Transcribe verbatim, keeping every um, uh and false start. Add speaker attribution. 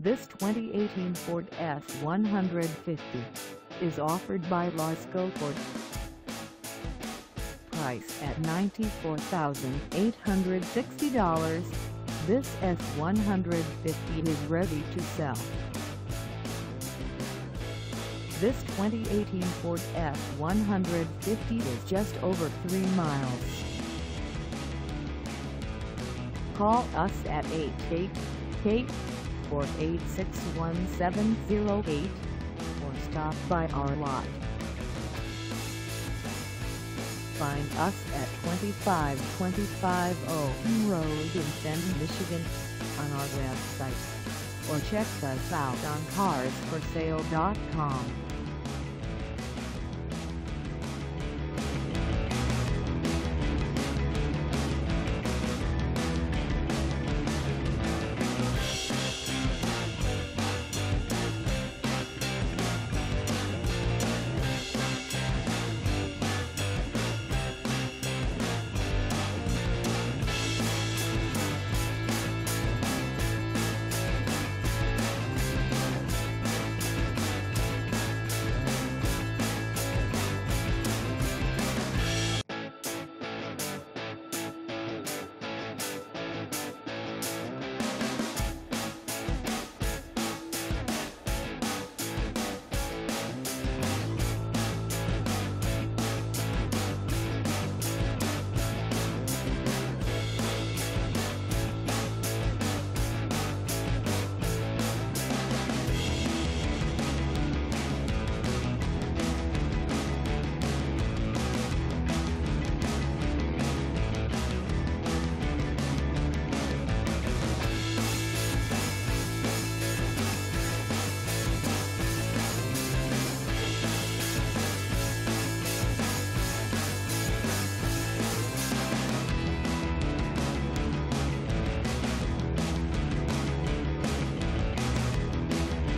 Speaker 1: This twenty eighteen Ford F one fifty is offered by Lasco Ford. Price at ninety-four thousand eight hundred sixty dollars, this F one fifty is ready to sell. This twenty eighteen Ford F one fifty is just over three miles. Call us at eight eight eight, four eight six, one seven zero eight or stop by our lot. Find us at twenty-five twenty-five Owen Road in Benton, Michigan on our website, or check us out on cars for sale dot com.